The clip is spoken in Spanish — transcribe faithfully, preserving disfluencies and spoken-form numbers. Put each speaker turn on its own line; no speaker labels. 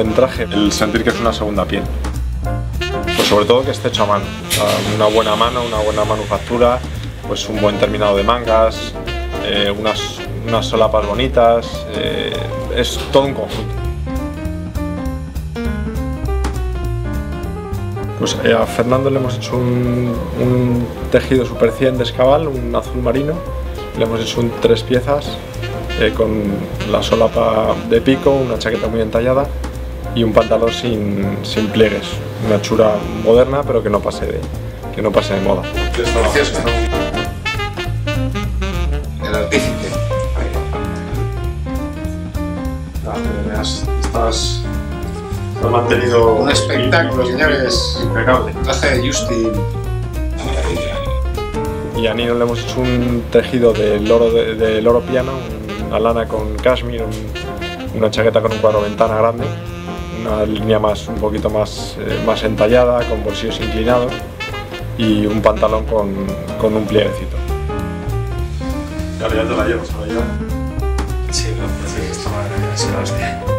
buen traje, el sentir que es una segunda piel. Pues sobre todo que esté hecho a mano, una buena mano, una buena manufactura, pues un buen terminado de mangas, eh, unas, unas solapas bonitas, eh, es todo un conjunto. Pues eh, a Fernando le hemos hecho un, un tejido Super cien de Escabal, un azul marino, le hemos hecho un tres piezas eh, con la solapa de pico, una chaqueta muy entallada y un pantalón sin, sin pliegues, una hechura moderna pero que no pase de, que no pase de moda.
Precioso. El artífice.
Estás, estás mantenido
un espectáculo, señores.
Impecable.
Traje de Justin.
Y a Nino le hemos hecho un tejido de loro, de, de loro piano, una lana con cashmere, un, una chaqueta con un cuadro ventana grande, una línea más, un poquito más, eh, más entallada, con bolsillos inclinados y un pantalón con, con un plieguecito. Claro, ya te la llevas, ¿te la llevas?
Sí, no, pues sí, esto va a ser la hostia.